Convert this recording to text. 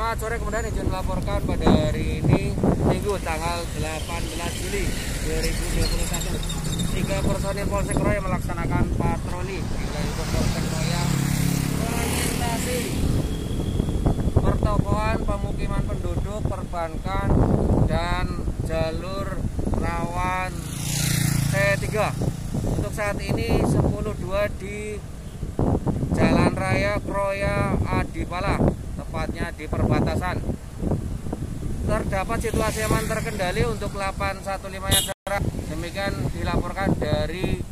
Selamat sore, kemudian izin melaporkan pada hari ini Minggu tanggal 18 Juli 2021. 3 personil Polsek Kroya melaksanakan patroli di wilayah Polsek Kroya melintasi pertokoan, pemukiman penduduk, perbankan, dan jalur rawan C3. Untuk saat ini 10.2 di Jalan Raya Kroya Adipala, tepatnya di perbatasan. Terdapat situasi aman terkendali untuk 815 yang jarak. Demikian dilaporkan dari